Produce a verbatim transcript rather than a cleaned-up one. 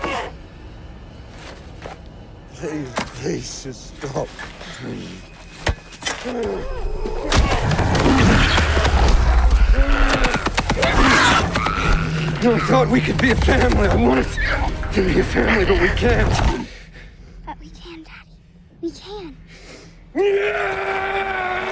Please, please, just stop. No, I thought we could be a family. I wanted to be a family, but we can't. But we can, Daddy. We can. Yeah!